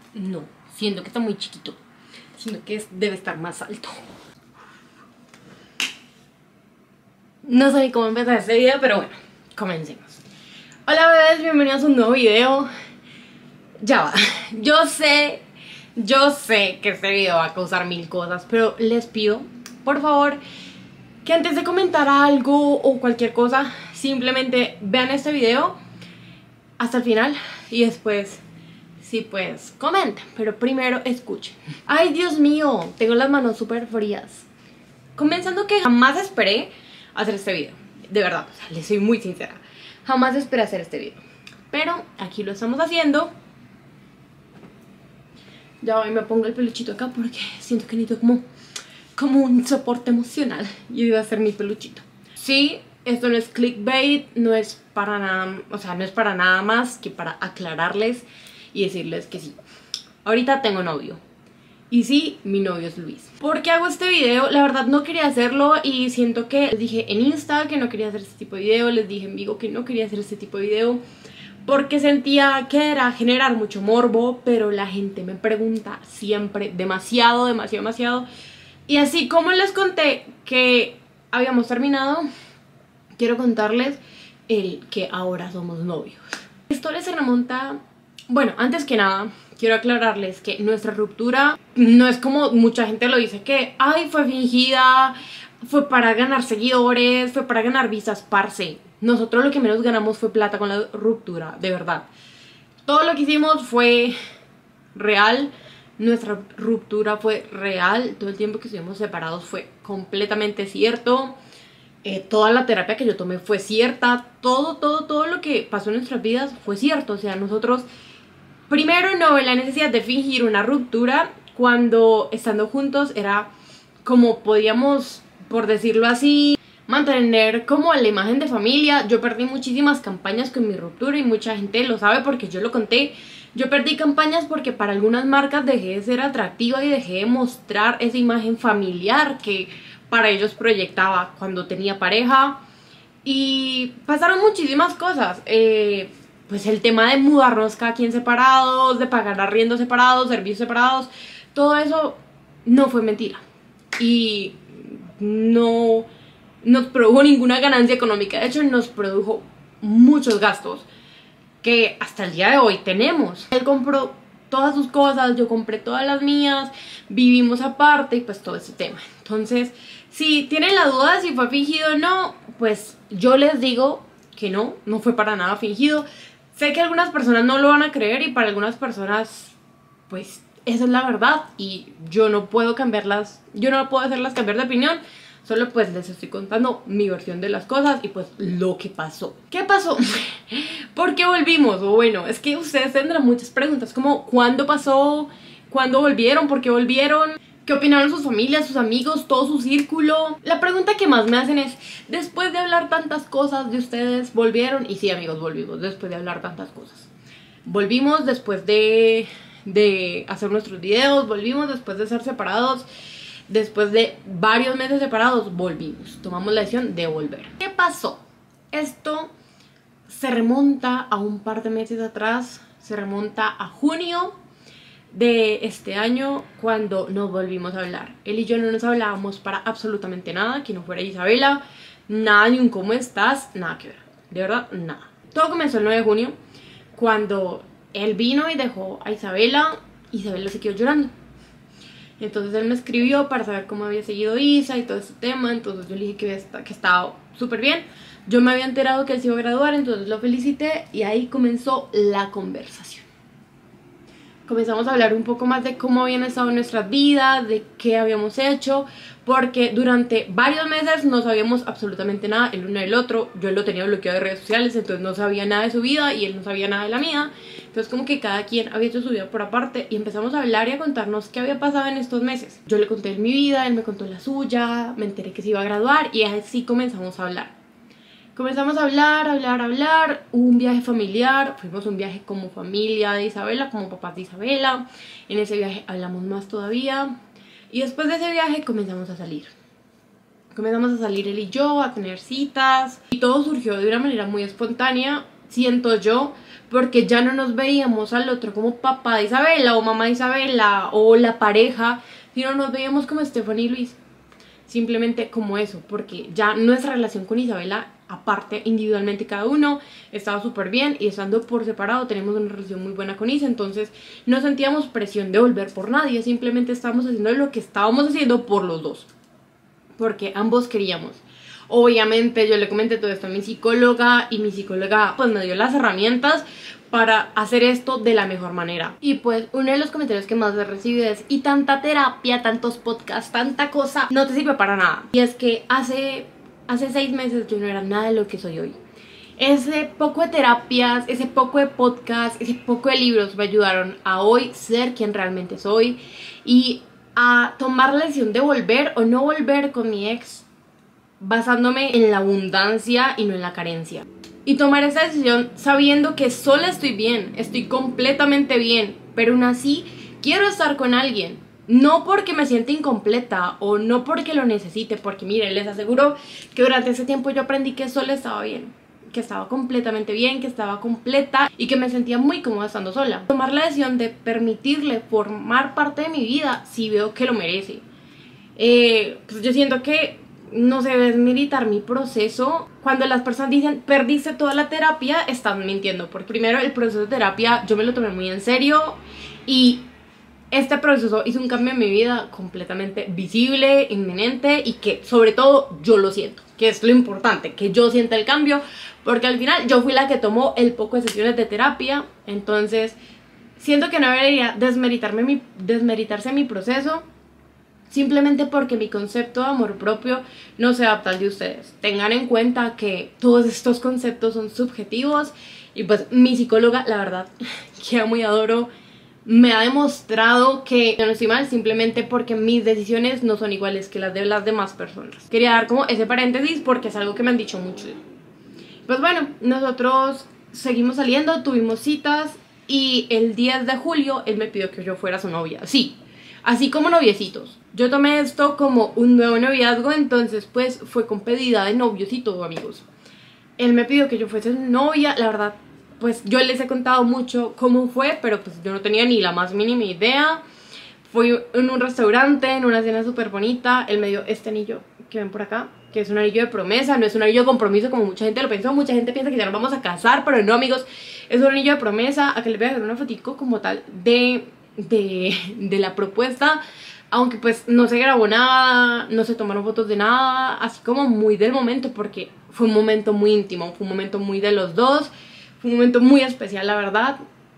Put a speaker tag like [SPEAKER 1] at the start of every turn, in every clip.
[SPEAKER 1] No, siento que está muy chiquito. Siento que debe estar más alto. No sé ni cómo empezar este video, pero bueno, comencemos. Hola bebés, bienvenidos a un nuevo video. Ya va, yo sé que este video va a causar mil cosas, pero les pido, por favor, que antes de comentar algo o cualquier cosa, simplemente vean este video hasta el final y después, sí pues, comenten, pero primero escuchen. Ay, Dios mío, tengo las manos súper frías. Comenzando que jamás esperé hacer este video, de verdad, o sea, les soy muy sincera. Jamás esperé hacer este video, pero aquí lo estamos haciendo. Ya hoy me pongo el peluchito acá porque siento que necesito como un soporte emocional. Y iba a ser mi peluchito. Sí, esto no es clickbait, no es para nada, o sea, no es para nada más que para aclararles y decirles que sí, ahorita tengo novio. Y sí, mi novio es Luis. ¿Por qué hago este video? La verdad no quería hacerlo y siento que les dije en Insta que no quería hacer este tipo de video, les dije en Vigo que no quería hacer este tipo de video porque sentía que era generar mucho morbo, pero la gente me pregunta siempre demasiado. Y así como les conté que habíamos terminado, quiero contarles el que ahora somos novios. La historia se remonta... Bueno, antes que nada, quiero aclararles que nuestra ruptura no es como mucha gente lo dice, que ay, fue fingida, fue para ganar seguidores, fue para ganar vistas, parce. Nosotros lo que menos ganamos fue plata con la ruptura, de verdad. Todo lo que hicimos fue real, nuestra ruptura fue real, todo el tiempo que estuvimos separados fue completamente cierto. Toda la terapia que yo tomé fue cierta, todo lo que pasó en nuestras vidas fue cierto. O sea, nosotros primero no ven la necesidad de fingir una ruptura cuando estando juntos era como podíamos, por decirlo así, mantener como la imagen de familia. Yo perdí muchísimas campañas con mi ruptura y mucha gente lo sabe porque yo lo conté. Yo perdí campañas porque para algunas marcas dejé de ser atractiva y dejé de mostrar esa imagen familiar que para ellos proyectaba cuando tenía pareja. Y pasaron muchísimas cosas. Pues el tema de mudarnos cada quien separados, de pagar arriendos separados, servicios separados, todo eso no fue mentira. Y no nos produjo ninguna ganancia económica. De hecho, nos produjo muchos gastos que hasta el día de hoy tenemos. Él compró todas sus cosas, yo compré todas las mías, vivimos aparte y pues todo ese tema. Entonces, si tienen la duda de si fue fingido o no, pues yo les digo que no fue para nada fingido. Sé que algunas personas no lo van a creer y para algunas personas, pues esa es la verdad y yo no puedo cambiarlas, yo no puedo hacerlas cambiar de opinión. Solo pues les estoy contando mi versión de las cosas y pues lo que pasó. ¿Qué pasó? ¿Por qué volvimos? O bueno, es que ustedes tendrán muchas preguntas como ¿cuándo pasó? ¿Cuándo volvieron? ¿Por qué volvieron? ¿Qué opinaron sus familias, sus amigos, todo su círculo? La pregunta que más me hacen es, después de hablar tantas cosas de ustedes, ¿volvieron? Y sí, amigos, volvimos después de hablar tantas cosas. Volvimos después de hacer nuestros videos, volvimos después de ser separados. Después de varios meses separados, volvimos. Tomamos la decisión de volver. ¿Qué pasó? Esto se remonta a un par de meses atrás. Se remonta a junio de este año, cuando nos volvimos a hablar. Él y yo no nos hablábamos para absolutamente nada, que no fuera Isabela, nada, ni un cómo estás, nada que ver, de verdad, nada. Todo comenzó el 9 de junio, cuando él vino y dejó a Isabela. Isabela se quedó llorando. Entonces él me escribió para saber cómo había seguido Isa y todo ese tema. Entonces yo le dije que estaba súper bien. Yo me había enterado que él se iba a graduar, entonces lo felicité y ahí comenzó la conversación. Comenzamos a hablar un poco más de cómo habían estado nuestras vidas, de qué habíamos hecho, porque durante varios meses no sabíamos absolutamente nada el uno del otro. Yo lo tenía bloqueado de redes sociales, entonces no sabía nada de su vida y él no sabía nada de la mía. Entonces como que cada quien había hecho su vida por aparte y empezamos a hablar y a contarnos qué había pasado en estos meses. Yo le conté mi vida, él me contó la suya, me enteré que se iba a graduar y así comenzamos a hablar. Comenzamos a hablar, hubo un viaje familiar, fuimos un viaje como familia de Isabela, como papás de Isabela. En ese viaje hablamos más todavía y después de ese viaje comenzamos a salir. Comenzamos a salir él y yo, a tener citas y todo surgió de una manera muy espontánea, siento yo, porque ya no nos veíamos al otro como papá de Isabela o mamá de Isabela o la pareja, sino nos veíamos como Stephanie y Luis. Simplemente como eso, porque ya nuestra relación con Isabela, aparte, individualmente cada uno, estaba súper bien, y estando por separado tenemos una relación muy buena con Isa, entonces no sentíamos presión de volver por nadie, simplemente estábamos haciendo lo que estábamos haciendo por los dos, porque ambos queríamos. Obviamente yo le comenté todo esto a mi psicóloga, y mi psicóloga pues me dio las herramientas para hacer esto de la mejor manera. Y pues uno de los comentarios que más he recibido es: y tanta terapia, tantos podcasts, tanta cosa, no te sirve para nada. Y es que hace 6 meses yo no era nada de lo que soy hoy. Ese poco de terapias, ese poco de podcasts, ese poco de libros me ayudaron a hoy ser quien realmente soy y a tomar la decisión de volver o no volver con mi ex, basándome en la abundancia y no en la carencia. Y tomar esa decisión sabiendo que sola estoy bien, estoy completamente bien, pero aún así quiero estar con alguien. No porque me sienta incompleta o no porque lo necesite, porque miren, les aseguro que durante ese tiempo yo aprendí que sola estaba bien, que estaba completamente bien, que estaba completa y que me sentía muy cómoda estando sola. Tomar la decisión de permitirle formar parte de mi vida si veo que lo merece. Pues yo siento que no se debe desmeritar mi proceso. Cuando las personas dicen perdiste toda la terapia, están mintiendo, porque primero el proceso de terapia yo me lo tomé muy en serio y este proceso hizo un cambio en mi vida completamente visible, inminente, y que sobre todo yo lo siento, que es lo importante, que yo sienta el cambio, porque al final yo fui la que tomó el poco de sesiones de terapia. Entonces siento que no debería desmeritarse mi proceso simplemente porque mi concepto de amor propio no se adapta al de ustedes. Tengan en cuenta que todos estos conceptos son subjetivos, y pues mi psicóloga, la verdad, que amo y adoro, me ha demostrado que yo no estoy mal simplemente porque mis decisiones no son iguales que las de las demás personas. Quería dar como ese paréntesis porque es algo que me han dicho mucho. Pues bueno, nosotros seguimos saliendo, tuvimos citas, y el 10 de julio él me pidió que yo fuera su novia. Sí, así como noviecitos. Yo tomé esto como un nuevo noviazgo, entonces pues fue con pedida de novios y todo, amigos. Él me pidió que yo fuese su novia. La verdad, pues yo les he contado mucho cómo fue, pero pues yo no tenía ni la más mínima idea. Fui en un restaurante, en una cena súper bonita. Él me dio este anillo que ven por acá, que es un anillo de promesa, no es un anillo de compromiso como mucha gente lo pensó. Mucha gente piensa que ya nos vamos a casar, pero no, amigos, es un anillo de promesa. Aquí les voy a hacer una fotico como tal de la propuesta, aunque pues no se grabó nada, no se tomaron fotos de nada, así como muy del momento, porque fue un momento muy íntimo, fue un momento muy de los dos, fue un momento muy especial, la verdad.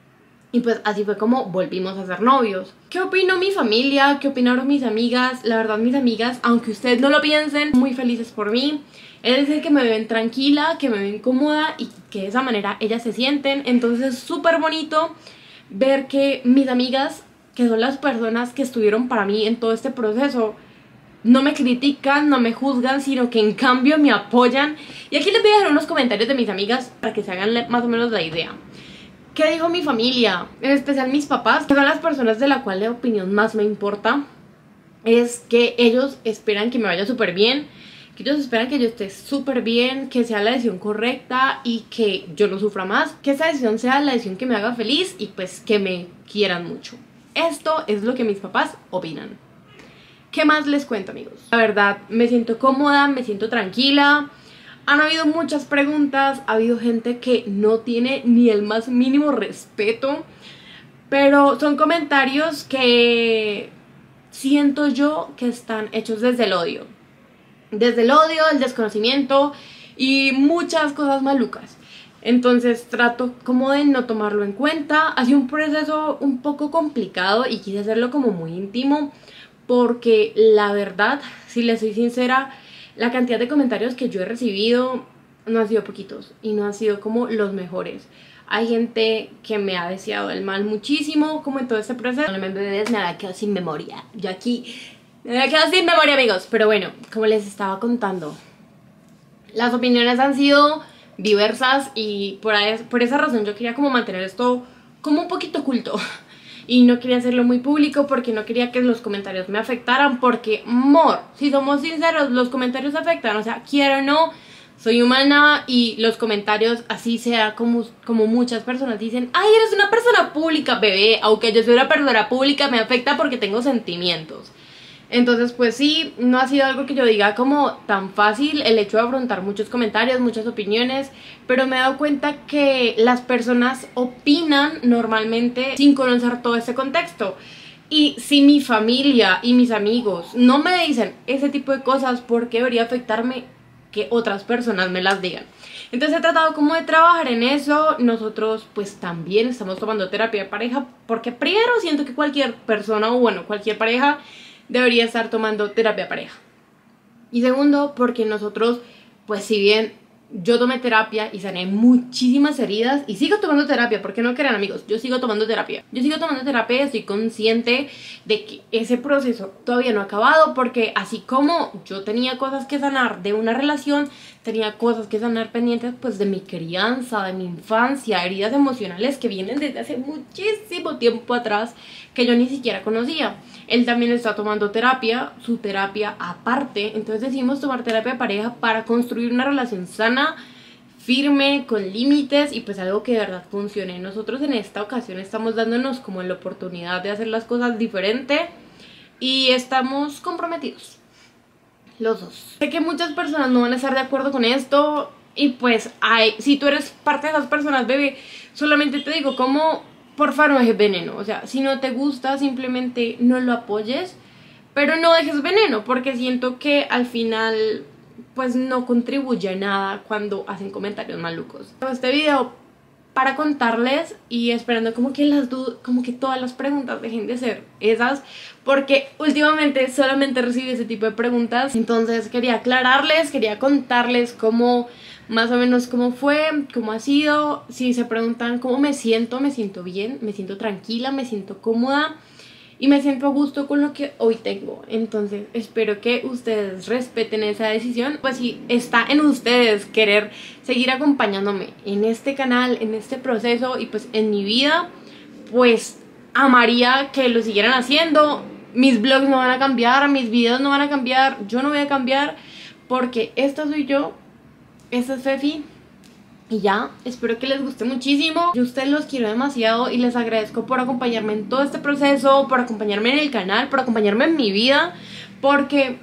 [SPEAKER 1] Y pues así fue como volvimos a ser novios. ¿Qué opinó mi familia? ¿Qué opinaron mis amigas? La verdad, mis amigas, aunque ustedes no lo piensen, muy felices por mí. Es decir, que me ven tranquila, que me ven cómoda y que de esa manera ellas se sienten. Entonces es súper bonito ver que mis amigas, que son las personas que estuvieron para mí en todo este proceso, no me critican, no me juzgan, sino que en cambio me apoyan. Y aquí les voy a dejar unos comentarios de mis amigas para que se hagan más o menos la idea. ¿Qué dijo mi familia? En especial mis papás, que son las personas de la cual la opinión más me importa. Es que ellos esperan que me vaya súper bien, que ellos esperan que yo esté súper bien, que sea la decisión correcta y que yo no sufra más, que esa decisión sea la decisión que me haga feliz y pues que me quieran mucho. Esto es lo que mis papás opinan. ¿Qué más les cuento, amigos? La verdad, me siento cómoda, me siento tranquila. Han habido muchas preguntas, ha habido gente que no tiene ni el más mínimo respeto, pero son comentarios que siento yo que están hechos desde el odio. Desde el odio, el desconocimiento y muchas cosas malucas. Entonces trato como de no tomarlo en cuenta. Ha sido un proceso un poco complicado y quise hacerlo como muy íntimo, porque la verdad, si les soy sincera, la cantidad de comentarios que yo he recibido no han sido poquitos y no han sido como los mejores. Hay gente que me ha deseado el mal muchísimo, como en todo este proceso. No me bebés, me había quedado sin memoria. Yo aquí me había quedado sin memoria, amigos. Pero bueno, como les estaba contando, las opiniones han sido diversas y por esa razón yo quería como mantener esto como un poquito oculto. Y no quería hacerlo muy público porque no quería que los comentarios me afectaran, porque, si somos sinceros, los comentarios afectan. O sea, quiero o no, soy humana y los comentarios, así sea como muchas personas dicen, ay, eres una persona pública, bebé, aunque yo soy una persona pública me afecta porque tengo sentimientos. Entonces pues sí, no ha sido algo que yo diga como tan fácil el hecho de afrontar muchos comentarios, muchas opiniones, pero me he dado cuenta que las personas opinan normalmente sin conocer todo ese contexto. Y si mi familia y mis amigos no me dicen ese tipo de cosas, ¿por qué debería afectarme que otras personas me las digan? Entonces he tratado como de trabajar en eso. Nosotros pues también estamos tomando terapia de pareja, porque primero siento que cualquier persona, o bueno, cualquier pareja debería estar tomando terapia de pareja. Y segundo, porque nosotros, pues si bien yo tomé terapia y sané muchísimas heridas y sigo tomando terapia, porque no crean amigos, yo sigo tomando terapia. Yo sigo tomando terapia y estoy consciente de que ese proceso todavía no ha acabado, porque así como yo tenía cosas que sanar de una relación, tenía cosas que sanar pendientes pues de mi crianza, de mi infancia, heridas emocionales que vienen desde hace muchísimo tiempo atrás que yo ni siquiera conocía. Él también está tomando terapia, su terapia aparte, entonces decidimos tomar terapia de pareja para construir una relación sana, firme, con límites y pues algo que de verdad funcione. Nosotros en esta ocasión estamos dándonos como la oportunidad de hacer las cosas diferente y estamos comprometidos, los dos. Sé que muchas personas no van a estar de acuerdo con esto y pues si tú eres parte de esas personas, bebé, solamente te digo como porfa no dejes veneno, o sea, si no te gusta simplemente no lo apoyes, pero no dejes veneno, porque siento que al final pues no contribuye a nada cuando hacen comentarios malucos. Este video para contarles y esperando como que como que todas las preguntas dejen de ser esas, porque últimamente solamente recibo ese tipo de preguntas. Entonces quería aclararles, quería contarles cómo más o menos cómo fue, cómo ha sido. Si se preguntan cómo me siento bien, me siento tranquila, me siento cómoda y me siento a gusto con lo que hoy tengo. Entonces espero que ustedes respeten esa decisión. Pues si está en ustedes querer seguir acompañándome en este canal, en este proceso y pues en mi vida, pues amaría que lo siguieran haciendo. Mis vlogs no van a cambiar, mis videos no van a cambiar, yo no voy a cambiar, porque esta soy yo. Esta es Fefi y ya, espero que les guste muchísimo. Yo a ustedes los quiero demasiado y les agradezco por acompañarme en todo este proceso, por acompañarme en el canal, por acompañarme en mi vida, porque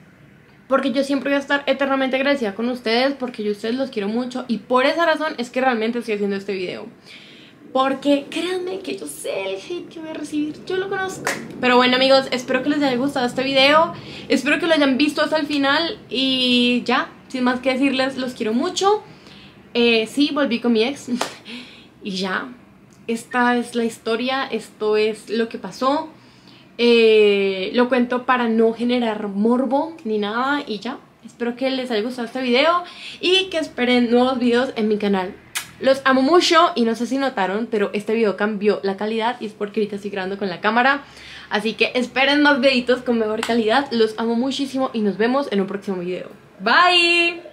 [SPEAKER 1] yo siempre voy a estar eternamente agradecida con ustedes, porque yo a ustedes los quiero mucho y por esa razón es que realmente estoy haciendo este video. Porque créanme que yo sé el hate que voy a recibir, yo lo conozco. Pero bueno amigos, espero que les haya gustado este video, espero que lo hayan visto hasta el final y ya, sin más que decirles, los quiero mucho. Sí, volví con mi ex y ya, esta es la historia, esto es lo que pasó. Lo cuento para no generar morbo ni nada y ya. Espero que les haya gustado este video y que esperen nuevos videos en mi canal. Los amo mucho y no sé si notaron, pero este video cambió la calidad y es porque ahorita estoy grabando con la cámara. Así que esperen más videitos con mejor calidad. Los amo muchísimo y nos vemos en un próximo video. Bye.